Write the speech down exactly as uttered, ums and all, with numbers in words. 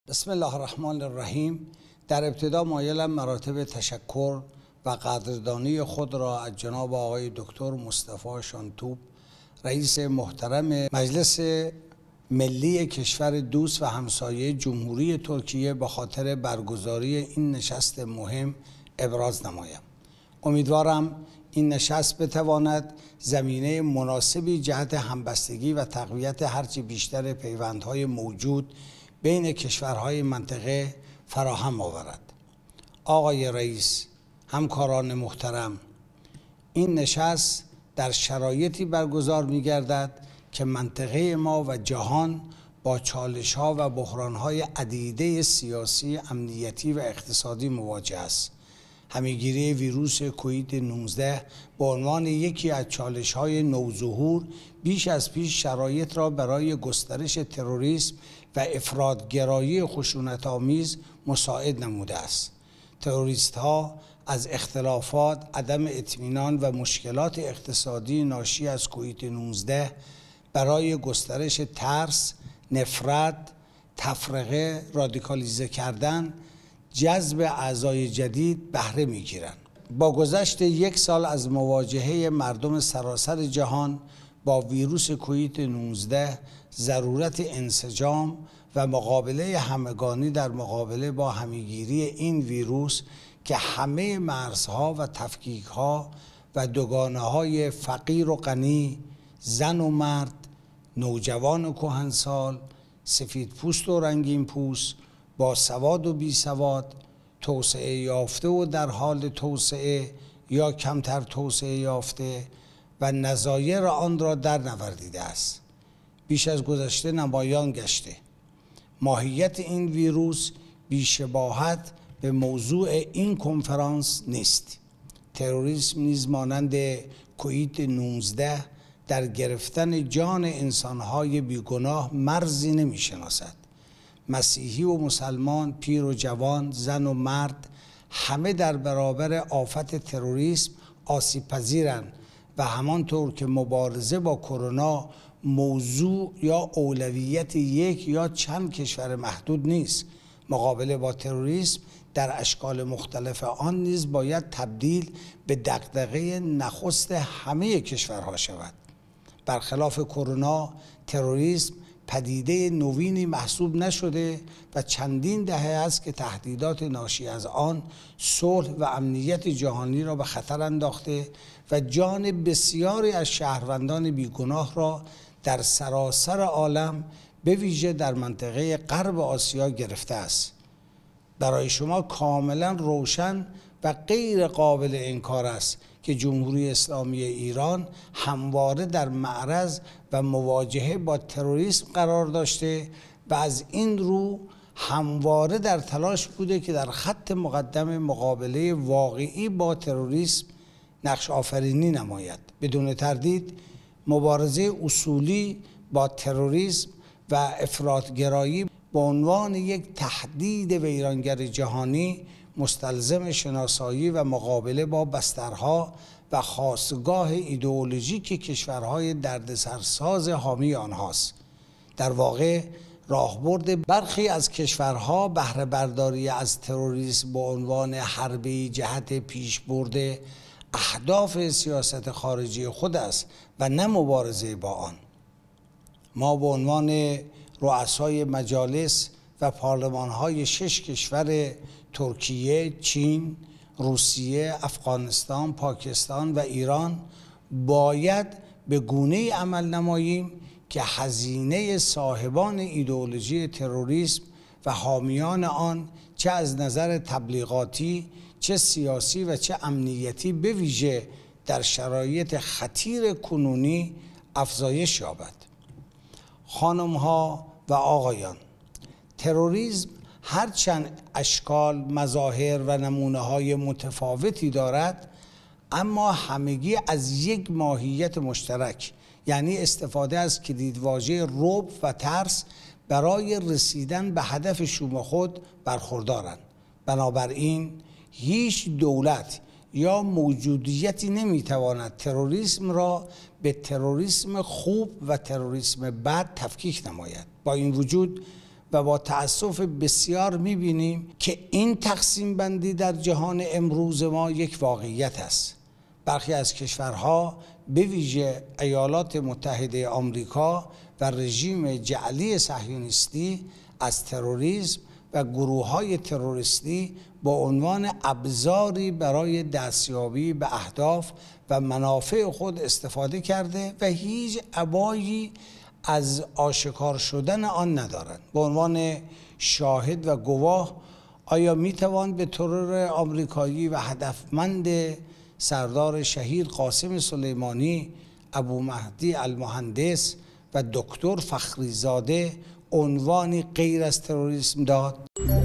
بسم الله الرحمن الرحیم. در ابتدا مایلم مراتب تشکر و قدردانی خود را از جناب آقای دکتر مصطفی شانتوب، رئیس محترم مجلس ملی کشور دوست و همسایه جمهوری ترکیه به خاطر برگزاری این نشست مهم ابراز نمایم. امیدوارم این نشست بتواند زمینه مناسبی جهت همبستگی و تقویت هرچه بیشتر پیوندهای موجود بین کشورهای منطقه فراهم آورد. آقای رئیس، همکاران محترم، این نشست در شرایطی برگزار می گردد که منطقه ما و جهان با چالش‌ها و بحران‌های عدیده سیاسی، امنیتی و اقتصادی مواجه است. همه‌گیری ویروس کووید نوزده به عنوان یکی از چالش‌های نوظهور بیش از پیش شرایط را برای گسترش تروریسم و افراط‌گرایی خشونت‌آمیز مساعد نموده است. تروریست‌ها از اختلافات، عدم اطمینان و مشکلات اقتصادی ناشی از کووید نوزده برای گسترش ترس، نفرت، تفرقه، رادیکالیزه کردن، جذب اعضای جدید بهره می‌گیرند. با گذشت یک سال از مواجهه مردم سراسر جهان با ویروس کووید نوزده، ضرورت انسجام و مقابله همگانی در مقابله با همه‌گیری این ویروس که همه مرزها و تفکیک‌ها و دوگانه‌های فقیر و غنی، زن و مرد، نوجوان و کهنسال، سفید پوست و رنگین پوست، با سواد و بی سواد، توسعه یافته و در حال توسعه یا کمتر توسعه یافته و نظایر آن را در نوردیده است. بیش از گذشته نمایان گشته ماهیت این ویروس بی‌شباهت به موضوع این کنفرانس نیست. تروریسم نیز مانند کووید نوزده در گرفتن جان انسانهای بیگناه مرزی نمی‌شناسد. مسیحی و مسلمان، پیر و جوان، زن و مرد، همه در برابر آفت تروریسم آسیب پذیرند و همانطور که مبارزه با کرونا موضوع یا اولویت یک یا چند کشور محدود نیست، مقابله با تروریسم در اشکال مختلف آن نیز باید تبدیل به دغدغه نخست همه کشورها شود. برخلاف کرونا، تروریسم پدیده نوینی محسوب نشده و چندین دهه است که تهدیدات ناشی از آن صلح و امنیت جهانی را به خطر انداخته و جان بسیاری از شهروندان بیگناه را در سراسر عالم به ویژه در منطقه غرب آسیا گرفته است. برای شما کاملا روشن و غیر قابل انکار است که جمهوری اسلامی ایران همواره در معرض و مواجهه با تروریسم قرار داشته و از این رو همواره در تلاش بوده که در خط مقدم مقابله واقعی با تروریسم نقش آفرینی نماید. بدون تردید مبارزه اصولی با تروریسم و افراط‌گرایی به عنوان یک تهدید ویرانگر جهانی مستلزم شناسایی و مقابله با بسترها و خاستگاه ایدئولوژیک کشورهای دردسرساز حامی آنهاست. در واقع راهبرد برخی از کشورها بهره برداری از تروریسم به عنوان حربه‌ای جهت پیشبرد اهداف سیاست خارجی خود است و نه مبارزه با آن. ما به عنوان رؤسای مجالس و پارلمان‌های شش کشور ترکیه، چین، روسیه، افغانستان، پاکستان و ایران باید به گونه‌ای عمل نماییم که هزینه صاحبان ایدئولوژی تروریسم و حامیان آن چه از نظر تبلیغاتی، چه سیاسی و چه امنیتی به ویژه در شرایط خطیر کنونی افزایش یابد. خانم‌ها و آقایان، تروریسم هرچند اشکال، مظاهر و نمونه‌های متفاوتی دارد، اما همگی از یک ماهیت مشترک، یعنی استفاده از کلیدواژه رعب و ترس برای رسیدن به هدف شوم خود برخوردارند. بنابراین هیچ دولت یا موجودیتی نمیتواند تروریسم را به تروریسم خوب و تروریسم بد تفکیک نماید. با این وجود و با تأسف بسیار می‌بینیم که این تقسیم بندی در جهان امروز ما یک واقعیت است. برخی از کشورها به ویژه ایالات متحده آمریکا و رژیم جعلی صهیونیستی از تروریسم و گروه‌های تروریستی با عنوان ابزاری برای دستیابی به اهداف و منافع خود استفاده کرده و هیچ ابایی از آشکار شدن آن ندارند. به عنوان شاهد و گواه آیا میتوان به ترور آمریکایی و هدفمند سردار شهید قاسم سلیمانی، ابو مهدی المهندس و دکتر فخری زاده عنوانی غیر از تروریسم داد؟